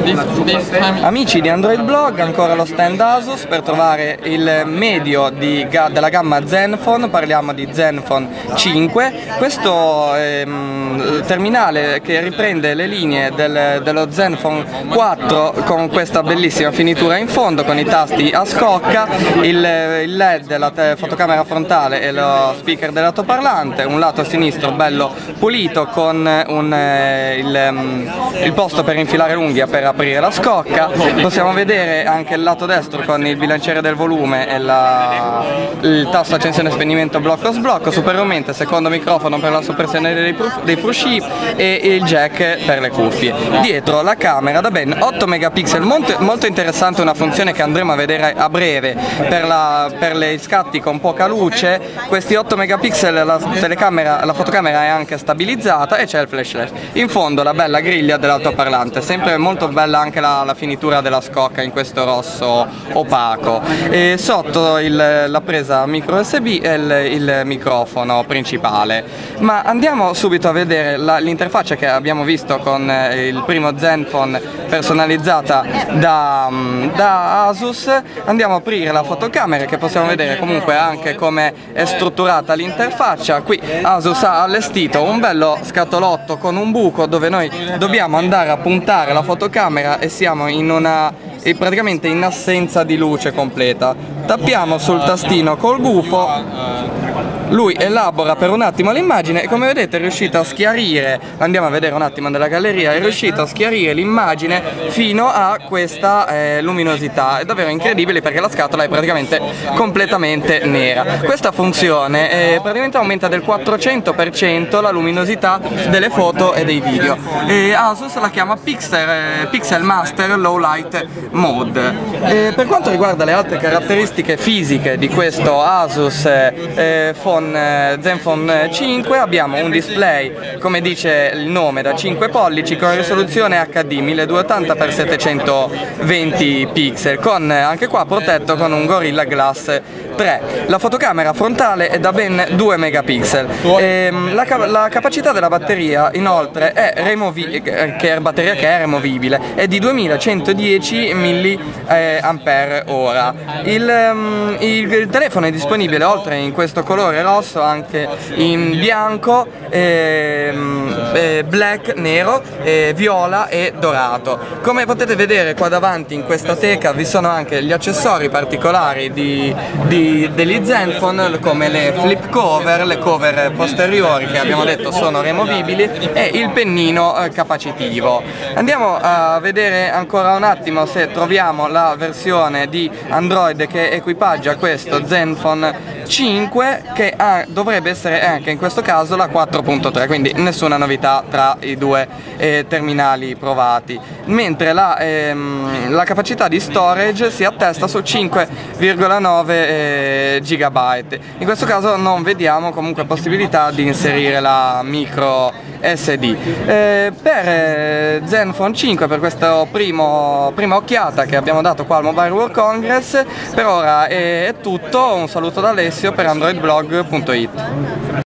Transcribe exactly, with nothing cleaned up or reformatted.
Amici di Android Blog, ancora lo stand Asus per trovare il medio di, della gamma Zenfone. Parliamo di Zenfone cinque, questo ehm, terminale che riprende le linee del, dello Zenfone quattro con questa bellissima finitura in fondo, con i tasti a scocca, il, il L E D, la fotocamera frontale e lo speaker dell'altoparlante, un lato sinistro bello pulito con un, eh, il, il posto per infilare l'unghia per aprire la scocca. Possiamo vedere anche il lato destro con il bilanciere del volume e la, il tasto accensione e spegnimento blocco sblocco, superiormente secondo microfono per la soppressione dei, dei frusci e il jack per le cuffie. Dietro la camera da ben otto megapixel, molto, molto interessante, una funzione che andremo a vedere a breve per, la, per le scatti con poca luce. Questi otto megapixel, la telecamera, la fotocamera è anche stabilizzata e c'è il flashlight. In fondo la bella griglia dell'altoparlante, sempre molto bella anche la, la finitura della scocca in questo rosso opaco, e sotto il, la presa micro U S B e il, il microfono principale. Ma andiamo subito a vedere l'interfaccia che abbiamo visto con eh, il primo Zenfone personalizzata da, da Asus. Andiamo a aprire la fotocamera, che possiamo vedere comunque anche come è strutturata l'interfaccia. Qui Asus ha allestito un bello scatolotto con un buco dove noi dobbiamo andare a puntare la fotocamera e siamo in una e praticamente in assenza di luce completa. Tappiamo sul tastino col gufo, lui elabora per un attimo l'immagine e come vedete è riuscito a schiarire, andiamo a vedere un attimo nella galleria, è riuscito a schiarire l'immagine fino a questa eh, luminosità. È davvero incredibile perché la scatola è praticamente completamente nera. Questa funzione eh, praticamente aumenta del quattrocento per cento la luminosità delle foto e dei video. E Asus la chiama Pixel, eh, Pixel Master Low Light Mode. E per quanto riguarda le altre caratteristiche fisiche di questo Asus eh, phone Zenfone cinque, abbiamo un display, come dice il nome, da cinque pollici con risoluzione H D milleduecentottanta per settecentoventi pixel, con anche qua protetto con un Gorilla Glass tre. La fotocamera frontale è da ben due megapixel. E la, la capacità della batteria inoltre è, che è batteria che è removibile, è di duemilacentodieci milliampere ora. Il, il, il telefono è disponibile oltre in questo colore rosso anche in bianco, eh, eh, black, nero, eh, viola e dorato. Come potete vedere qua davanti in questa teca vi sono anche gli accessori particolari di, di degli Zenfone, come le flip cover, le cover posteriori che abbiamo detto sono removibili, e il pennino eh, capacitivo. Andiamo a vedere ancora un attimo se troviamo la versione di Android che equipaggia questo Zenfone cinque, che ha, dovrebbe essere anche in questo caso la quattro punto tre, quindi nessuna novità tra i due eh, terminali provati, mentre la, ehm, la capacità di storage si attesta su cinque virgola nove eh, gigabyte. In questo caso non vediamo comunque possibilità di inserire la micro S D. Eh, per eh, Zenfone cinque, per questa prima occhiata che abbiamo dato qua al Mobile World Congress, per ora è, è tutto. Un saluto da Alessio per android blog punto it.